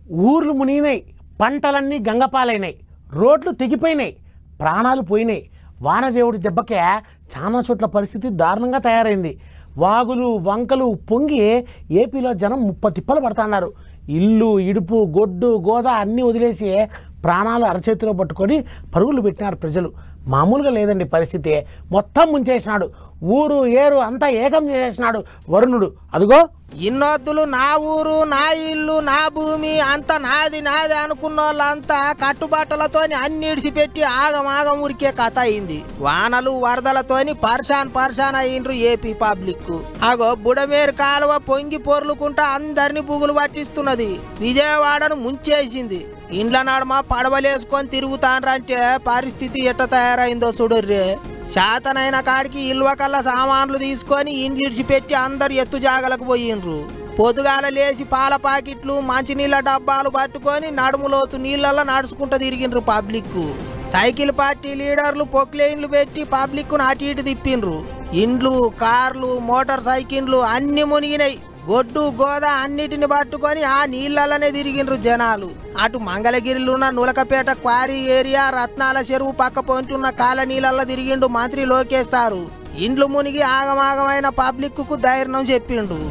ఊర్లు మునిగినాయి, పంటలన్నీ గంగపాలైనాయి, రోడ్లు తెగిపోయినాయి, ప్రాణాలు పోయినాయి. వానదేవుడి దెబ్బకే చాలా చోట్ల పరిస్థితి దారుణంగా తయారైంది. వాగులు వంకలు పొంగి ఏపీలో జనం ముప్పతిప్పలు పడుతున్నారు. ఇల్లు ఇడుపు గొడ్డు గోద అన్నీ వదిలేసి ప్రాణాలు అరచేతిలో పట్టుకొని పరుగులు పెట్టినారు ప్రజలు. మామూలుగా లేదండి పరిస్థితి. మొత్తం ముంచేసినాడు. ఊరు ఏరు అంతా ఏకం చేసేసినాడు వరుణుడు. అదిగో ఇన్నొద్దులు నా ఊరు నా ఇల్లు నా భూమి అంతా నాది నాది అనుకున్న వాళ్ళంతా కట్టుబాటలతోని అన్ని ఇడిచిపెట్టి ఆగమాగం ఉరికే కథ అయింది. వానలు వరదలతోని పర్షాన్ అయ్యిండ్రు ఏపీ పబ్లిక్. అగో బుడమేరు కాలువ పొంగి పొర్లుకుంటా అందరిని బుగులు పట్టిస్తున్నది. విజయవాడను ముంచేసింది. ఇండ్ల నడమ పడవలేసుకొని తిరుగుతాన్రంటే పరిస్థితి ఎట్ట తయారైందో చూడర్రే. శాతనైన కాడికి ఇల్వకల్ల సామాన్లు తీసుకొని ఇండ్లు ఇడిచిపెట్టి అందరు ఎత్తు జాగలకు పోయిండ్రు. పొద్దుగాల లేచి పాల పాకెట్లు మంచినీళ్ళ డబ్బాలు పట్టుకొని నడుములోతు నీళ్ళల్లో నడుచుకుంటూ తిరిగిండ్రు పబ్లిక్. సైకిల్ పార్టీ లీడర్లు పొక్లైన్లు పెట్టి పబ్లిక్ అటు ఇటు తిప్పిండ్రు. ఇండ్లు కార్లు మోటార్ సైకిళ్ళు అన్ని మునిగినాయి. గొడ్డు గోద అన్నిటిని పట్టుకొని ఆ నీళ్ళనే తిరిగిండ్రు జనాలు. అటు మంగళగిరిలున్న నులకపేట క్వారీ ఏరియా రత్నాల చెరువు పక్క పొంటున్న కాలనీళ్ళల్లో తిరిగిండు మంత్రి లోకేష్ సారు. ఇండ్లు మునిగి ఆగమాగమైన పబ్లిక్ కు ధైర్యం చెప్పిండు.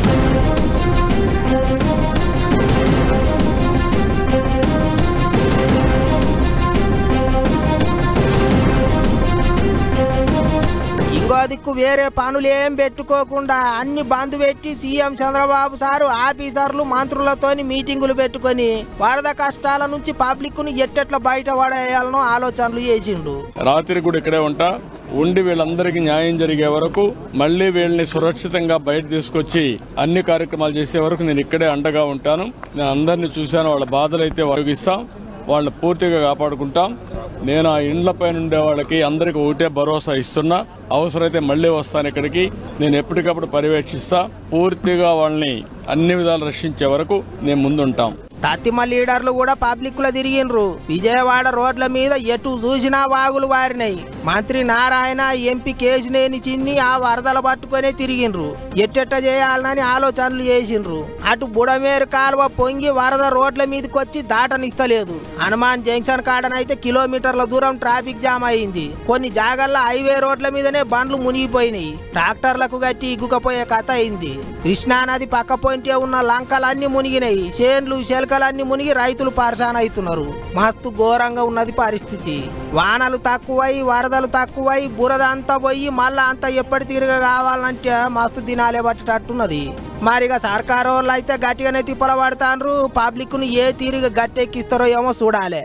ఇంకో దిక్కు వేరే పనులు ఏం పెట్టుకోకుండా అన్ని బంద్ పెట్టి సీఎం చంద్రబాబు సారు ఆఫీసర్లు మంత్రులతోని మీటింగులు పెట్టుకొని వరద కష్టాల నుంచి పబ్లిక్ ను ఎట్టెట్లా బయట పడేయాలనో ఆలోచనలు చేసిండు. రాత్రి కూడా ఇక్కడే ఉంటా ఉండి వీళ్ళందరికీ న్యాయం జరిగే వరకు మళ్లీ వీళ్ళని సురక్షితంగా బయట తీసుకొచ్చి అన్ని కార్యక్రమాలు చేసే వరకు నేను ఇక్కడే అండగా ఉంటాను. నేను అందరినీ చూశాను. వాళ్ళ బాధలైతే వరగిస్తాం, వాళ్ళని పూర్తిగా కాపాడుకుంటాం. నేను ఆ ఇండ్లపై ఉండే వాళ్ళకి అందరికి ఒకటే భరోసా ఇస్తున్నా. అవసరమైతే మళ్లీ వస్తాను ఇక్కడికి. నేను ఎప్పటికప్పుడు పర్యవేక్షిస్తా. పూర్తిగా వాళ్ళని అన్ని విధాలు రక్షించే వరకు నేను ముందుంటాం. తత్తిమ లీడర్లు కూడా పబ్లిక్ లో తిరిగిండ్రు. విజయవాడ రోడ్ల మీద ఎటు చూసినా వాగులు వారినాయి. మంత్రి నారాయణ ఎంపీ కేశినేని చిన్ని ఆ వరదలు పట్టుకునే తిరిగిండ్రు. ఎట్టెట్ట చేయాలని ఆలోచనలు చేసిండ్రు. అటు బుడమేరు కాలువ పొంగి వరద రోడ్ల మీదకి వచ్చి దాటనిస్తలేదు. హనుమాన్ జంక్షన్ కాడనైతే కిలోమీటర్ల దూరం ట్రాఫిక్ జామ్ అయింది. కొన్ని జాగల్లో హైవే రోడ్ల మీదనే బండ్లు మునిగిపోయినాయి. ట్రాక్టర్లకు గట్టి ఇగ్గుకపోయే కథ అయింది. కృష్ణానది పక్క పొంటే ఉన్న లంకలన్నీ మునిగినాయి. చేన్లు చెలకలన్నీ మునిగి రైతులు పరేషాన్ అవుతున్నారు. మస్తు ఘోరంగా ఉన్నది పరిస్థితి. వానలు తక్కువై వరదలు తక్కువై బురద అంతా పోయి మళ్ళా అంతా ఎప్పటి తీరుగా కావాలంటే మస్తు దినాలే పట్టేటట్టున్నది. మరిగా సర్కారు వాళ్ళు అయితే గట్టిగానే తిప్పల పడతాండ్రు. పబ్లిక్ ను ఏ తీరుగా గట్టెక్కిస్తారో ఏమో చూడాలి.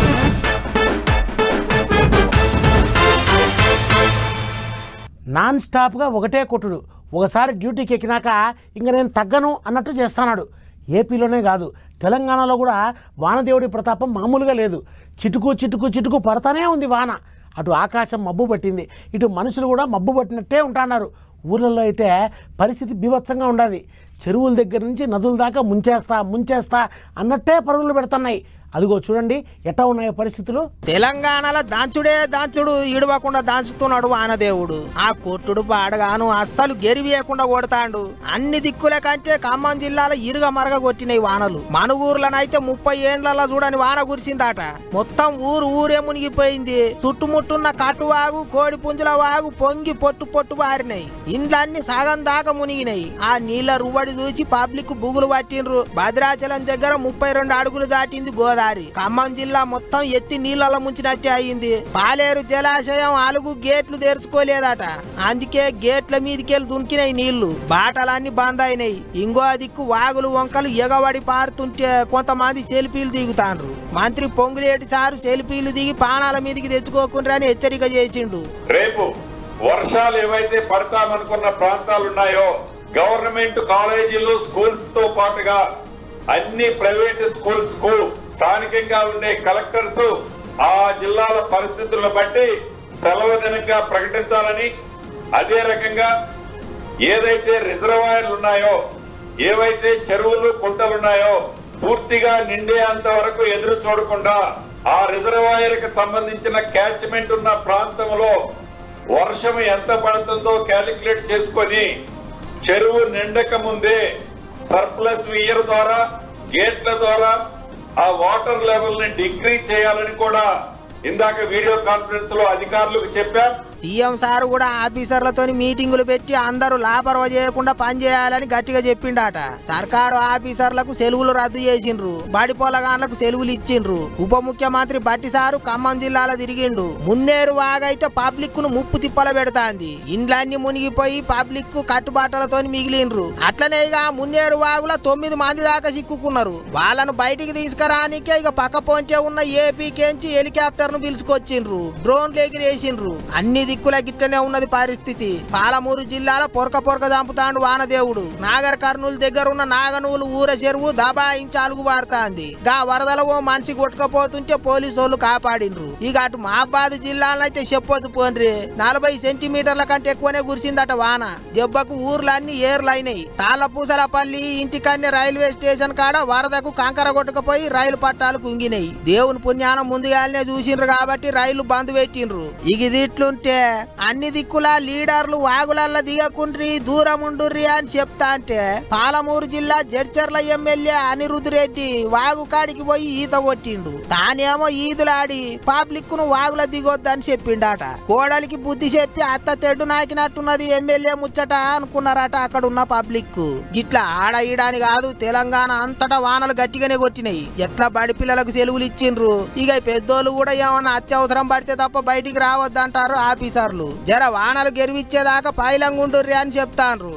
నాన్ స్టాప్గా ఒకటే కొట్టుడు. ఒకసారి డ్యూటీకి ఎక్కినాక ఇంక నేను తగ్గను అన్నట్టు చేస్తున్నాడు. ఏపీలోనే కాదు తెలంగాణలో కూడా వానదేవుడి ప్రతాపం మామూలుగా లేదు. చిటుకు చిటుకు చిటుకు పడతానే ఉంది వాన. అటు ఆకాశం మబ్బు పట్టింది, ఇటు మనుషులు కూడా మబ్బు పట్టినట్టే ఉంటున్నారు. ఊర్లలో అయితే పరిస్థితి బీభత్సంగా ఉండాలి. చెరువుల దగ్గర నుంచి నదుల దాకా ముంచేస్తా అన్నట్టే పరుగులు పెడుతున్నాయి. అదిగో చూడండి ఎట్లా ఉన్నాయో పరిస్థితులు. తెలంగాణలో దాంచుడు ఇడవకుండా దాంచుతున్నాడు వానదేవుడు. ఆ కొట్టుడు పాడగాను అస్సలు గెరివేయకుండా కొడతాడు. అన్ని దిక్కుల కంటే ఖమ్మం జిల్లాలో ఇరుగ మరగ కొట్టినాయి వానలు. మన ఊర్లనైతే 30 ఏండ్లలో చూడని వాన కురిసిందట. మొత్తం ఊరే మునిగిపోయింది. చుట్టుముట్టున్న కట్టువాగు కోడి పుంజుల వాగు పొంగి పొట్టు పారినాయి. ఇండ్లన్నీ సగం దాకా మునిగినాయి. ఆ నీళ్ల రువ్వడి చూసి పబ్లిక్ బుగులు పట్టిండ్రు. భద్రాచలం దగ్గర 32 అడుగులు దాటింది గోదావరి. ఖమ్మం జిల్లా మొత్తం ఎత్తి నీళ్ళలో ముంచినట్టే అయింది. పాలేరు జలాశయం అలుగు గేట్లు తెరుచుకోలేదట. అందుకే గేట్ల మీదకెళ్ళి దుంకినాయి నీళ్లు. బాటలన్నీ బంద్ అయినాయి. ఇంకో దిక్కు వాగులు వంకలు ఎగబడి పారుతుంటే కొంతమంది సెల్ఫీలు దిగుతాండ్రు. మంత్రి పొంగులేటి సారు సెల్ఫీలు దిగి పానాల మీదకి తెచ్చుకోకుండా అని హెచ్చరిక చేసిండు. రేపు వర్షాలు ఏవైతే పడతామనుకున్న ప్రాంతాలున్నాయో గవర్నమెంట్ కాలేజీలు స్కూల్స్ తో పాటుగా అన్ని ప్రైవేట్ స్కూల్స్ కు స్థానికంగా ఉండే కలెక్టర్స్ ఆ జిల్లాల పరిస్థితులను బట్టి సెలవు దినంగా ప్రకటించాలని, అదే రకంగా ఏదైతే రిజర్వాయర్లు ఉన్నాయో ఏవైతే చెరువులు కుంటలున్నాయో పూర్తిగా నిండేంత వరకు ఎదురు చూడకుండా ఆ రిజర్వాయర్ కి సంబంధించిన క్యాచ్మెంట్ ఉన్న ప్రాంతంలో వర్షం ఎంత పడుతుందో క్యాలిక్యులేట్ చేసుకొని చెరువు నిండక ముందే సర్ప్లస్ ఇయర్ ద్వారా గేట్ల ద్వారా ఆ వాటర్ లెవెల్ ని డిక్రీజ్ చేయాలని కూడా ఇందాక వీడియో కాన్ఫరెన్స్ లో అధికారులకు చెప్పాం. సీఎం సార్ కూడా ఆఫీసర్లతో మీటింగులు పెట్టి అందరూ లాపర్వ చేయకుండా పనిచేయాలని గట్టిగా చెప్పిండట. సర్కారు ఆఫీసర్లకు సెలవులు రద్దు చేసిండ్రు, బడి పొలగాన్లకు సెలవులు ఇచ్చిండ్రు. ఉప ముఖ్యమంత్రి బట్టి సారు ఖమ్మం జిల్లాలో తిరిగిండు. మున్నేరు వాగైతే పబ్లిక్ ను ముప్పు తిప్పల పెడతాంది. ఇండ్లన్నీ మునిగిపోయి పబ్లిక్ కట్టుబాటలతో మిగిలిండ్రు. అట్లనే ఇక మున్నేరు వాగుల 9 మంది దాకా చిక్కుకున్నారు. వాళ్ళను బయటికి తీసుకురానికే ఇక పక్క పొంచే ఉన్న ఏపీకేంచి హెలికాప్టర్ ను పిలుచుకొచ్చిండ్రు, డ్రోన్లు ఎగిరేసిండ్రు. అన్ని దిక్కుల గిట్టనే ఉన్నది పరిస్థితి. పాలమూరు జిల్లాలో పొరక చంపుతాండు వానదేవుడు. నాగర్ కర్నూలు దగ్గర ఉన్న నాగనూలు ఊర చెరువు దబాయించి అలుగు పారుతాంది. గా వరదల ఓ మనిషి కొట్టుకపోతుంటే పోలీసోళ్ళు కాపాడిండ్రు. ఇక అటు మహాబాద్ జిల్లాలో అయితే చెప్పొద్దు పోన్రి, 40 సెంటీమీటర్ల కంటే ఎక్కువనే కురిసిందట వాన. దెబ్బకు ఊర్లన్నీ ఏర్లైనాయి. తాళ్ళపూసలపల్లి ఇంటికన్నే రైల్వే స్టేషన్ కాడ వరదకు కంకర కొట్టుకుపోయి రైలు పట్టాలు కుంగినాయి. దేవుని పుణ్యానం ముందుగానే చూసిండ్రు కాబట్టి రైలు బంద్ పెట్టిండ్రు. ఇట్లుంటే అన్ని దిక్కుల లీడర్లు వాగులల్లా దిగకుండ్రి, దూరం ఉండుర్రి అని చెప్తా అంటే పాలమూరు జిల్లా జడ్చర్ల ఎమ్మెల్యే అనిరుద్ రెడ్డి వాగు కాడికి పోయి ఈత కొట్టిండు. తానేమో ఈదులాడి పబ్లిక్ ను వాగుల దిగొద్దని చెప్పిండట. కోడలికి బుద్ధి చెప్పి అత్త తెడ్డు నాకినట్టున్నది ఎమ్మెల్యే ముచ్చట అనుకున్నారట అక్కడ ఉన్న పబ్లిక్. గిట్లా ఆడ ఈడాని కాదు, తెలంగాణ అంతటా వానలు గట్టిగానే కొట్టినాయి. ఎట్లా బడి పిల్లలకు సెలవులు ఇచ్చిండ్రు. ఇక పెద్దోళ్ళు కూడా ఏమన్నా అత్యవసరం పడితే తప్ప బయటికి రావద్దంటారు ఆఫీసర్లు. జర వానలు గెలివిచ్చేదాకా పైలంగుండుర్రి అని చెప్తాండ్రు.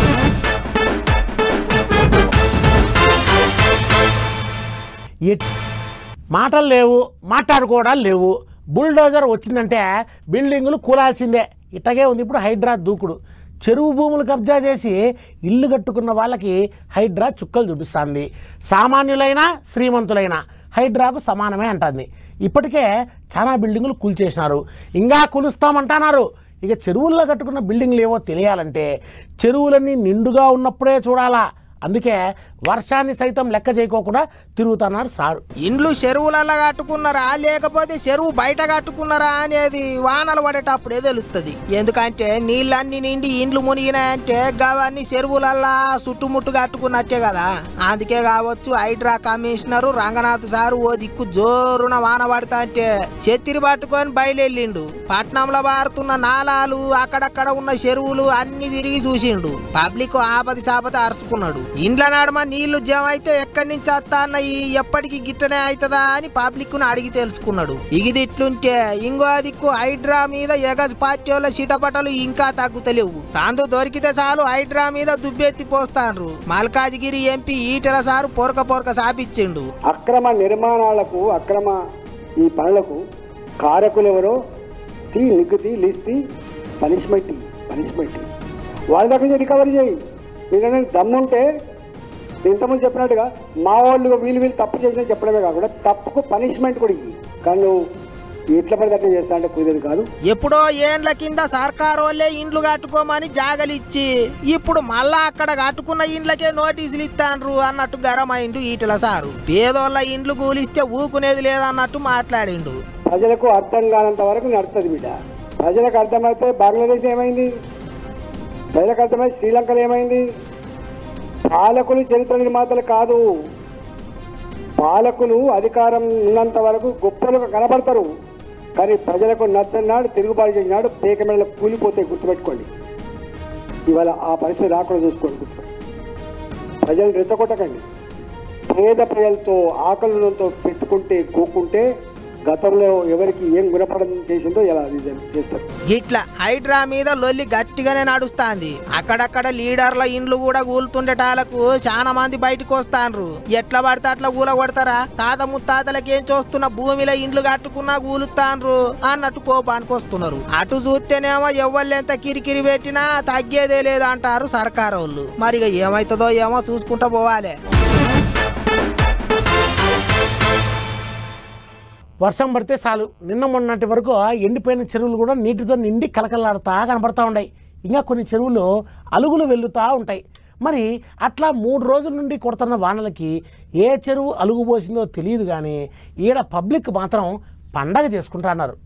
మాటలు లేవు, మాట్లాడుకోవడాలు లేవు. బుల్డోజర్ వచ్చిందంటే బిల్డింగులు కూలాల్సిందే. ఇట్టగే ఉంది ఇప్పుడు హైడ్రా దూకుడు. చెరువు భూములు కబ్జా చేసి ఇల్లు కట్టుకున్న వాళ్ళకి హైడ్రా చుక్కలు చూపిస్తుంది. సామాన్యులైనా శ్రీమంతులైనా హైడ్రాకు సమానమే అంటుంది. ఇప్పటికే చాలా బిల్డింగులు కూల్చేసినారు, ఇంకా కూలుస్తామంటున్నారు. ఇక చెరువుల్లో కట్టుకున్న బిల్డింగ్లు ఏవో తెలియాలంటే చెరువులన్నీ నిండుగా ఉన్నప్పుడే చూడాలా. అందుకే వర్షాన్ని సైతం లెక్క చేయకోకుండా తిరుగుతున్నారు సారు. ఇండ్లు చెరువులలో కట్టుకున్నారా లేకపోతే చెరువు బయట కట్టుకున్నారా అనేది వానలు పడేటప్పుడే తెలుస్తుంది. ఎందుకంటే నీళ్ళన్నీ నిండి ఇండ్లు మునిగినాయంటే గవన్నీ చెరువులల్లా చుట్టుముట్టు కట్టుకున్నట్టే కదా. అందుకే కావచ్చు హైడ్రా కమిషనరు రంగనాథ్ సారు ఓ దిక్కు జోరున వాన పడతా అంటే చెత్తిరి పట్టుకొని బయలుదేరిండు. పట్నంలో పారుతున్న నాలాలు, అక్కడక్కడ ఉన్న చెరువులు అన్ని తిరిగి చూసిండు. పబ్లిక్ ఆపది చాపత అరుచుకున్నాడు. ఇండ్ల నడమ నీళ్లు జమ అయితే ఎక్కడి నుంచి వస్తా అన్నయి, ఎప్పటికి గిట్టనే అవుతుందా అని పబ్లిక్ ను అడిగి తెలుసుకున్నాడు. ఇట్లుంటే ఇంకో దిక్కు హైడ్రా మీద ఎగజ్ పార్టీ వాళ్ళ చిటపటలు ఇంకా తగ్గుతలేవు. సాందు దొరికితే చాలు హైడ్రా మీద దుబ్బెత్తి పోస్తాండ్రు. మల్కాజిగిరి ఎంపీ ఈటెల సారు పొరక సాపిచ్చిండు. అక్రమ నిర్మాణాలకు, అక్రమ ఈ పనులకు కారకులు ఎవరో నిగ్గుతీ లిస్తి పనిష్మెంట్ వాళ్ళ దగ్గర రికవరీ చేయి. ఎందుకంటే దమ్ముంటే ఇంతకుముందు చెప్పినట్టుగా మా వాళ్ళు వీళ్ళు తప్పు చేసినా చెప్పడమే కాకుండా తప్పుకు పనిష్మెంట్ కూడా ఇయ్యి. కానీ నువ్వు ఎట్లా పడితే అట్లా చేస్తా అంటే కుదిరేది కాదు. ఎప్పుడో ఏండ్ల కింద సర్కారు వాళ్ళే ఇండ్లు కట్టుకోమని జాగలిచ్చి ఇప్పుడు మళ్ళా అక్కడ కట్టుకున్న ఇండ్లకే నోటీసులు ఇస్తాండ్రు అన్నట్టు గరమైండు ఈటెల సారు. పేదోళ్ళ ఇండ్లు కూలిస్తే ఊకునేది లేదన్నట్టు మాట్లాడిండు. ప్రజలకు అర్థం కానంత వరకు నడుస్తుంది బిడ్డ. ప్రజలకు అర్థమైతే బంగ్లాదేశ్ ఏమైంది, ప్రజలకు అర్థమైతే శ్రీలంకలో ఏమైంది. పాలకులు చరిత్ర నిర్మాతలు కాదు. పాలకులు అధికారం ఉన్నంత వరకు గొప్పలుగా కనబడతారు, కానీ ప్రజలకు నచ్చనాడు, తిరుగుబాటు చేసినాడు పేక మెడలు కూలిపోతే గుర్తుపెట్టుకోండి. ఇవాళ ఆ పరిస్థితి రాకుండా చూసుకోండి. గుర్తుపెట్టి ప్రజలు రెచ్చగొట్టకండి. పేద ప్రజలతో ఆకలితో పెట్టుకుంటే గోక్కుంటే గతంలో ఎవరికి ఏం గుణపడం చేసిందో ఎలా చేస్తారు. ఇట్లా హైడ్రా మీద లొల్లి గట్టిగానే నడుస్తాంది. అక్కడక్కడ లీడర్ల ఇండ్లు కూడా కూలుతుండేటాలకు చాలా మంది బయటకు వస్తాండ్రు. ఎట్లా పడితే అట్లా కూలగొడతారా, తాత ముత్తాతలకేం చూస్తున్న భూమిలో ఇండ్లు కట్టుకున్నా కూలుతాండ్రు అన్నట్టు కోపానికి వస్తున్నారు. అటు చూస్తేనేమో ఎవళ్ళెంత కిరికిరి పెట్టినా తగ్గేదే లేదంటారు సర్కారు వాళ్ళు. మరిగా ఏమైతుందో ఏమో చూసుకుంటూ పోవాలి. వర్షం పడితే చాలు నిన్న మొన్నటి వరకు ఎండిపోయిన చెరువులు కూడా నీటితో నిండి కలకలాడుతూ కనబడతా ఉన్నాయి. ఇంకా కొన్ని చెరువులు అలుగులు వెళ్లుతూ ఉంటాయి. మరి అట్లా 3 రోజుల నుండి కొడుతున్న వానలకి ఏ చెరువు అలుగు పోసిందో తెలియదు, కానీ ఈడ పబ్లిక్ మాత్రం పండగ చేసుకుంటున్నారు.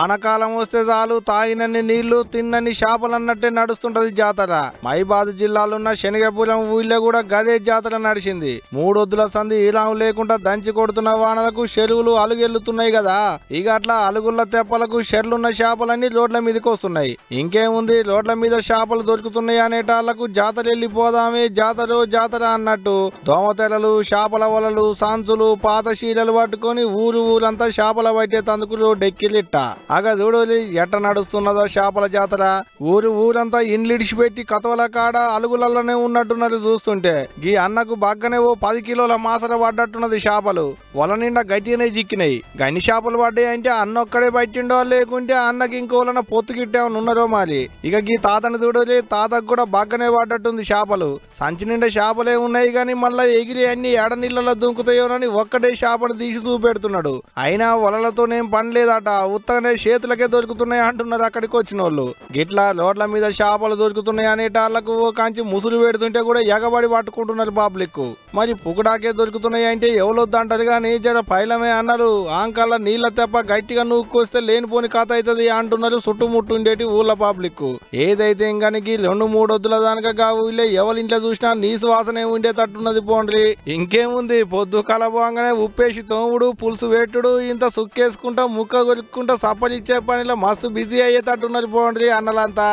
వానకాలం వస్తే చాలు తాగినన్ని నీళ్లు తిన్నన్ని చేపలు అన్నట్టే నడుస్తుంటది జాతర. మైబాద్ జిల్లాలో ఉన్న శనగపురం ఊళ్ళో కూడా గదే జాతర నడిచింది. 3 వద్దుల సంధి ఈలాం లేకుండా దంచి కొడుతున్న వానలకు చెరువులు అలుగెళ్లుతున్నాయి కదా. ఇక అట్లా అలుగుల తెప్పలకు చెర్లున్న చేపలన్నీ రోడ్ల మీదకి వస్తున్నాయి. ఇంకేముంది, రోడ్ల మీద చేపలు దొరుకుతున్నాయి అనేటాళ్లకు జాతర వెళ్ళిపోదామే జాతర అన్నట్టు దోమతెరలు, చేపల వలలు, సాంచులు, పాత శీలలు పట్టుకొని ఊరంతా చేపల పట్టే తందుకు రోడ్డెక్కిలిట్ట. అగ చూడు ఎట్ట నడుస్తున్నదో చేపల జాతర. ఊరంతా ఇండ్లిడిచిపెట్టి కతవల కాడ అలుగులలోనే ఉన్నట్టున్నారు చూస్తుంటే. గీ అన్నకు బాగానే ఓ 10 కిలోల మాసర పడ్డట్టున్నది చేపలు. వల నిండా గట్టిగానే చిక్కినాయి. గన్ని చేపలు పడ్డాయి అంటే అన్న ఒక్కడే పట్టిండో లేకుంటే అన్నకి ఇంకోలన పొత్తుకిట్టేమని ఉన్నారో మరి. ఇక గీ తాతను చూడలే, తాతకు కూడా బాగానే పడ్డట్టుంది చేపలు. సంచి నిండా చేపలే ఉన్నాయి కానీ మళ్ళా ఎగిరి అన్ని ఎడ నీళ్ళలో దుంకుతాయోనని ఒక్కటే చేపను తీసి చూపెడుతున్నాడు. అయినా వలలతోనేం పని లేదట, ఉత్తగానే చేతులకే దొరుకుతున్నాయి అంటున్నారు అక్కడికి వచ్చిన వాళ్ళు. గిట్లా రోడ్ల మీద చేపలు దొరుకుతున్నాయి అనేటాళ్లకు ఓ కాంచి ముసురు పెడుతుంటే కూడా ఎగబడి పట్టుకుంటున్నారు పబ్లిక్. మరి పుకుడాకే దొరుకుతున్నాయి అంటే ఎవరొద్దంటారు కానీ జర పైలమే అన్నారు. ఆంకల్ల నీళ్ళ తెప్ప గట్టిగా నూక్కొస్తే లేనిపోని కథ అవుతుంది అంటున్నారు చుట్టుముట్టుండేటి ఊళ్ళ పబ్లిక్. ఏదైతే ఇంకానికి 2-3 వద్దుల దానిక ఊళ్ళే ఎవరింట్లో చూసినా నీసు వాసనే ఉండేటట్టున్నది పోండ్రి. ఇంకేముంది, పొద్దు కలబోగానే ఉప్పేసి తోముడు, పులుసు పెట్టుడు, ఇంత సుక్కేసుకుంటా ముక్క కొలుక్కుంటా సప్పలిచ్చే పనిలో మస్తు బిజీ అయ్యేటట్టున్నది పోండ్రి అన్నలంతా.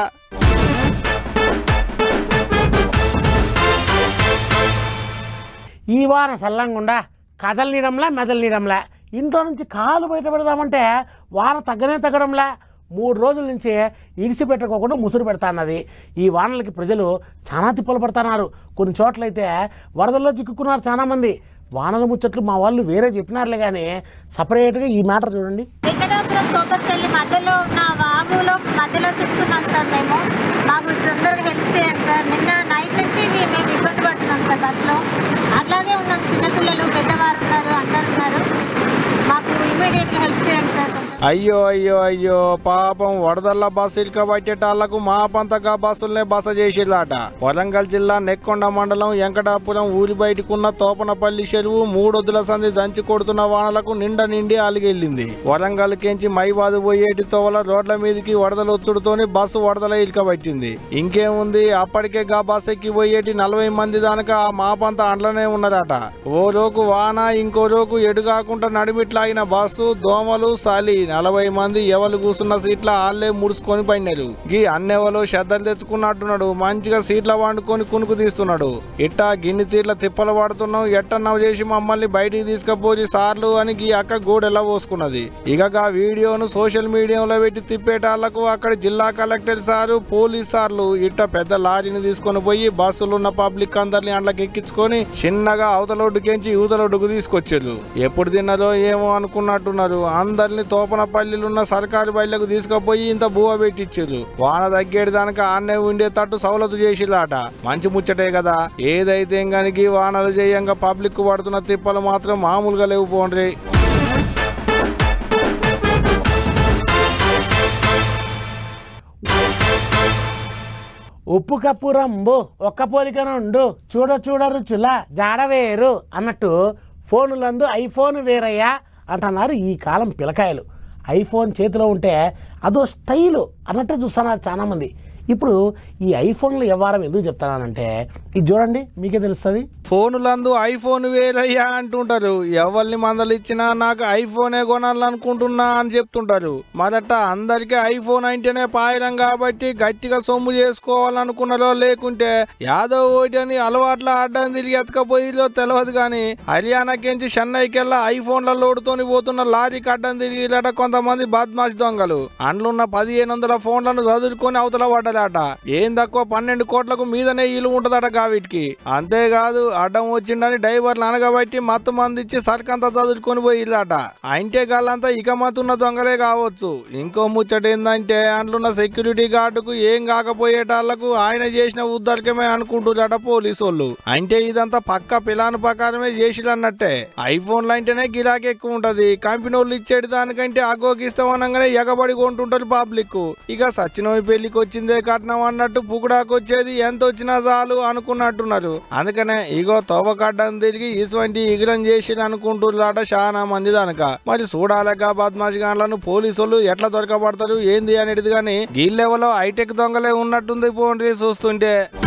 ఈ వాన సల్లంగుండా కదలనీయడంలా మెదలనీయడంలా. ఇంట్లో నుంచి కాలు బయట పెడదామంటే వాన తగ్గడంలా. 3 రోజుల నుంచి ఇడిసిపెట్టుకోకుండా ముసురు పెడతా అన్నది. ఈ వానలకి ప్రజలు చాలా తిప్పలు పడుతున్నారు. కొన్ని చోట్లయితే వరదల్లో చిక్కుకున్నారు చాలామంది. వానల ముచ్చట్లు మా వాళ్ళు వేరే చెప్పినారులే కానీ సపరేట్గా ఈ మ్యాటర్ చూడండి. వెంకటాపురం కోపర్పల్లి మధ్యలో ఉన్న వాగులో మధ్యలో చెప్తున్నాం సార్. మాకు తొందరగా హెల్ప్ చేయండి సార్. నిన్న నైట్ నుంచి మేము ఇబ్బంది పడుతున్నాం సార్ బస్సులో. అట్లాగే ఉన్నాం, చిన్నపిల్లలు, పెద్దవారు ఉన్నారు, అందరు ఉన్నారు. మాకు ఇమీడియట్గా హెల్ప్ చేయండి సార్. అయ్యో పాపం వరదల్లా బస్సు ఇరుకబట్టేటాళ్లకు మా పంతగా బస్సులనే బస చేసేలాట. వరంగల్ జిల్లా నెక్కొండ మండలం వెంకటాపురం ఊరి బయటకున్న తోపనపల్లి చెరువు 3 వద్దుల సంధి దంచి కొడుతున్న వానలకు నిండి అలిగెళ్ళింది. వరంగల్ కెంచి మైబాదు పోయేటి తోవల రోడ్ల మీదకి వరదలు ఒత్తుడుతోని బస్సు వరదల ఇరుకబట్టింది. ఇంకేముంది, అప్పటికే గా బస్సు ఎక్కి పోయేటి 40 మంది దానిక మా పంత అండ్లనే ఉన్నారట. ఓ రోజు వాన, ఇంకో రోజు ఎడు కాకుండా నడిమిట్లాగిన బస్సు, దోమలు, చలి. 40 మంది ఎవరు కూర్చున్న సీట్ల ఆళ్లే ముడుచుకొని పడినారు. గీ అన్నెవలో శ్రద్ధలు తెచ్చుకున్నట్టున్నాడు. మంచిగా సీట్ల వండుకొని కునుకు తీస్తున్నాడు. ఇట్టా గిన్ని తీర్ల తిప్పలు పడుతున్నాం, ఎట్టన్నావు చేసి మమ్మల్ని బయటికి తీసుకపోయి సార్లు అని గీ అక్క గోడెలా పోసుకున్నది. ఇక వీడియోను సోషల్ మీడియాలో పెట్టి తిప్పేటాళ్లకు అక్కడ జిల్లా కలెక్టర్ సారు, పోలీస్ సార్లు ఇట్ట పెద్ద లారీని తీసుకొని పోయి బస్సులున్న పబ్లిక్ అందరిని అండ్లకి ఎక్కించుకొని చిన్నగా అవతలొడ్డుకెంచి యువతలొడ్డుకు తీసుకొచ్చారు. ఎప్పుడు తిన్నారో ఏమో అనుకున్నట్టున్నారు. అందరిని తోపనపల్లిలున్న సర్కారు బయళ్లకు తీసుకుపోయి ఇంత బువ్వ పెట్టించారు. వాన తగ్గేటి దానికి ఆన్నే ఉండేటట్టు సౌలతు చేసిలాట. మంచి ముచ్చటే కదా. ఏదైతే ఇంకానికి వానలు చేయంగా పబ్లిక్ పడుతున్న తిప్పలు మాత్రం మామూలుగా లేవు పోండ్రి. ఉప్పు కప్పు రంబు ఒక్క పోలికనుండు చూడ రుచులా జాడవేరు అన్నట్టు ఫోనులందు ఐఫోన్ వేరయ్యా అంటున్నారు ఈ కాలం పిల్లకాయలు. ఐఫోన్ చేతిలో ఉంటే అదో స్టైలు అన్నట్టు చూస్తున్నారు చాలామంది. ఇప్పుడు ఈ ఐఫోన్లు వ్యవహారం ఎందుకు చెప్తానంటే ఇది చూడండి, మీకే తెలుస్తుంది. ఫోనులందు ఐఫోన్ వేరయ్యా అంటుంటారు. ఎవరిని మందలు ఇచ్చినా నాకు ఐఫోనే కొనాలనుకుంటున్నా అని చెప్తుంటారు. మొదట అందరికీ ఐఫోన్ అంటేనే పాయరం కాబట్టి గట్టిగా సొమ్ము చేసుకోవాలనుకున్నారో లేకుంటే యాదవ్ ఓటని అలవాట్ల ఆడడం తిరిగి ఎత్తకపోయిలో తెలియదు కానీ హర్యానాకించి చెన్నైకెళ్ళా ఐఫోన్ల లోడుతోని పోతున్న లారీకి అడ్డం తిరిగిలట కొంతమంది బద్మాష్ దొంగలు. అండ్లున్న 1500 ఫోన్లను చదువుకొని అవతల పడ్డారట. ఏం తక్కువ 12 కోట్లకు మీదనే ఇల్లు ఉంటదట గావిటికి. అంతేకాదు అడ్డం వచ్చిండని డ్రైవర్లు అనగబట్టి మత్తు మంది ఇచ్చి సరికంతా చదువుకొని పోయిల్లట. అంటే గాళ్ళంతా ఇక మత్తున్న దొంగలే కావచ్చు. ఇంకో ముచ్చట ఏందంటే అందులో సెక్యూరిటీ గార్డుకు ఏం కాకపోయేటాళ్లకు ఆయన చేసిన ఉద్దరకమే అనుకుంటున్నారట పోలీసు వాళ్ళు. అంటే ఇదంతా పక్క పిలాన్ ప్రకారమే చేసిరన్నట్టే. ఐఫోన్లు అంటేనే గిరాకీ ఎక్కువ ఉంటది. కంపెనీ వాళ్ళు ఇచ్చేటి దానికంటే అగోకిస్తామనగానే ఎగబడి కొంటుంటారు పబ్లిక్. ఇక సచ్చినోని పెళ్లికి వచ్చిందే కట్నం అన్నట్టు పుకుడాకొచ్చేది ఎంత వచ్చినా చాలు అనుకున్నట్టున్నారు. అందుకనే ఇగో తోవకడ్డం తిరిగి ఇటువంటి ఇగిరం చేసి అనుకుంటున్నారట చాలా మంది దానక. మరి చూడాలక బద్మాషి గాన్లను పోలీసులు ఎట్లా దొరకబడతారు ఏంది అనేది గాని గీళ్ళెవలో హైటెక్ దొంగలే ఉన్నట్టుంది పోండి చూస్తుంటే.